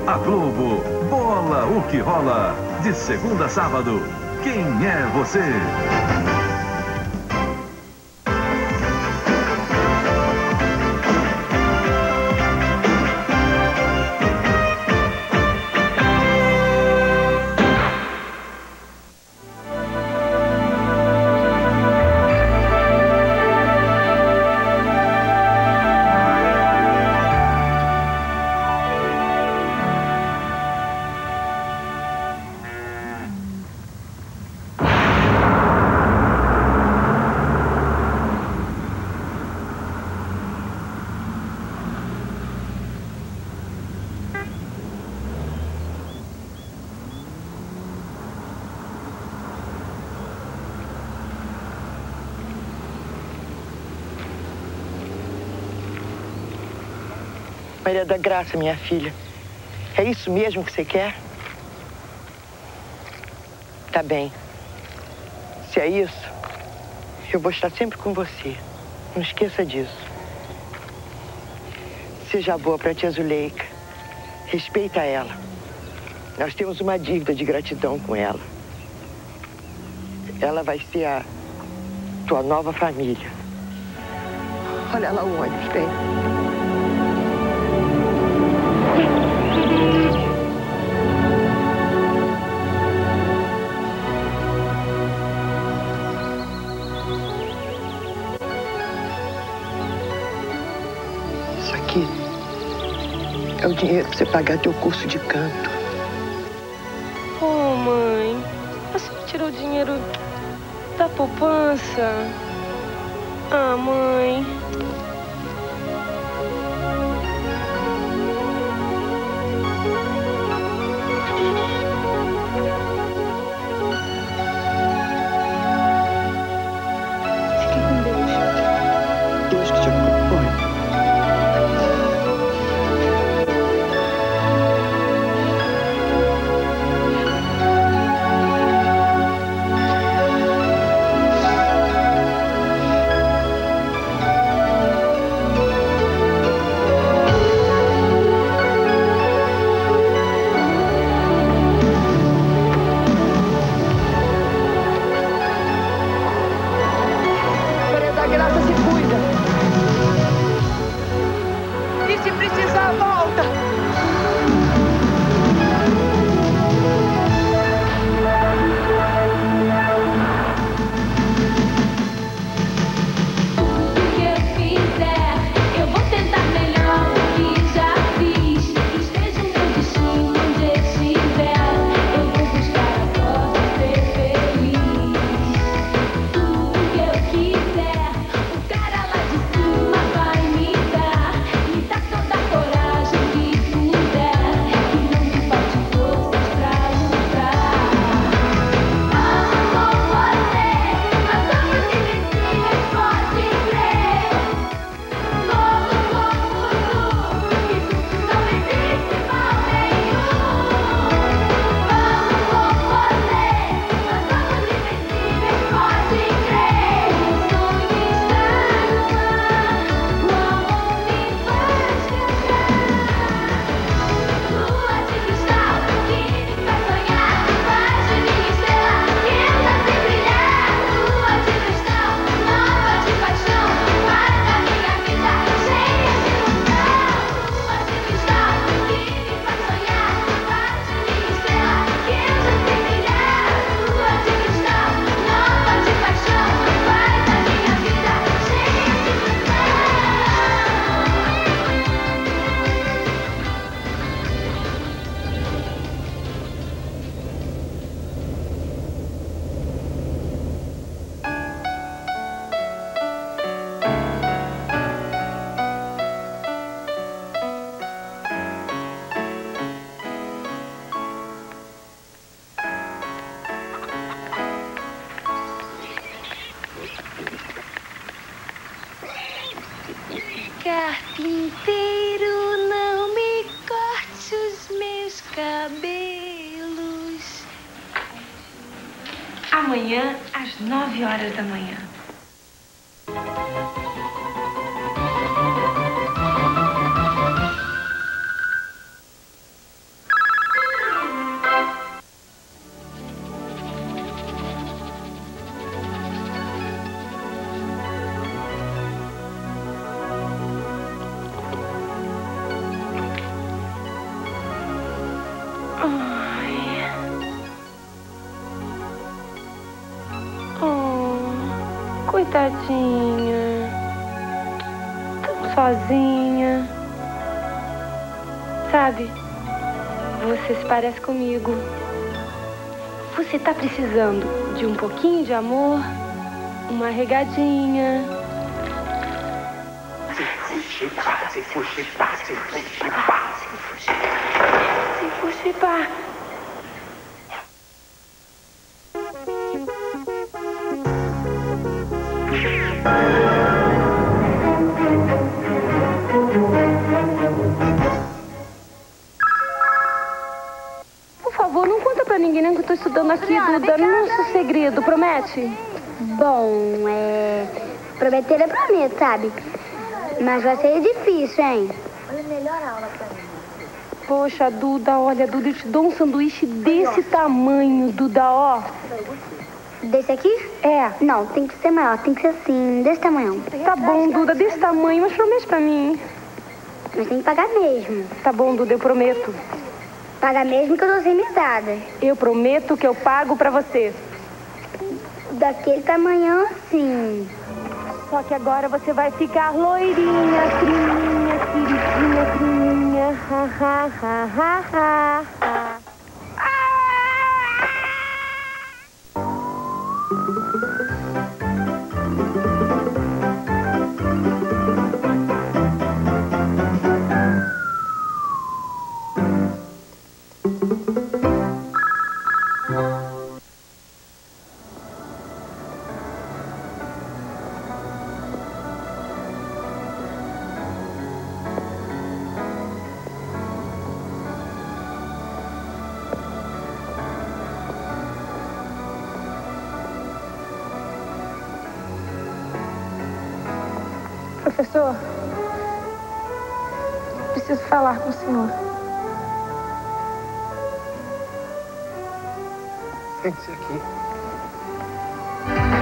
A Globo bola o que rola. De segunda a sábado. Quem é você? Maria da Graça, minha filha. É isso mesmo que você quer? Tá bem. Se é isso, eu vou estar sempre com você. Não esqueça disso. Seja boa pra tia Zuleika. Respeita ela. Nós temos uma dívida de gratidão com ela. Ela vai ser a tua nova família. Olha lá o ônibus, vem. Isso aqui é o dinheiro pra você pagar teu curso de canto. Oh, mãe, você tirou o dinheiro da poupança? Ah, mãe. Carpinteiro, não me corte os meus cabelos. Amanhã, às 9 horas da manhã. sozinha. Sabe, você se parece comigo. Você tá precisando de um pouquinho de amor, uma regadinha. Se fuxibar, se fuxibar, se fuxibar, se fuxibar, Se fuxibar. Por favor, não conta pra ninguém, né, que eu tô estudando aqui, Duda. Nosso segredo, promete? Bom, prometer é prometo, sabe? Mas vai ser difícil, hein? Poxa, Duda, olha, Duda, eu te dou um sanduíche desse tamanho, Duda, ó. Desse aqui? É. Não, tem que ser maior, tem que ser assim, desse tamanho. Tá bom, Duda, desse tamanho, mas promete pra mim. Mas tem que pagar mesmo. Tá bom, Duda, eu prometo. Pagar mesmo que eu dou sem mesada. Eu prometo que eu pago pra você. Daquele tamanho assim. Só que agora você vai ficar loirinha, fininha, queridinha, fininha. Ha, ha, ha, ha, ha, ha. Professor, preciso falar com o senhor. Sente-se aqui.